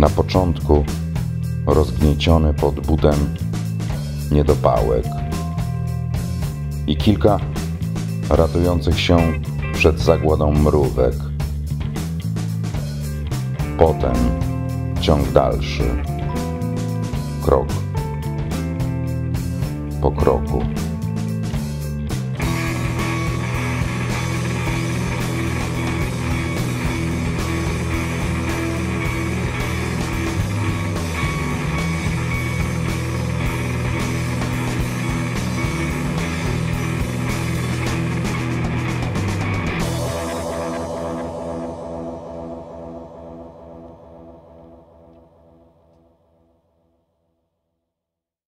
Na początku rozgnieciony pod butem niedopałek i kilka ratujących się przed zagładą mrówek. Potem ciąg dalszy, krok po kroku.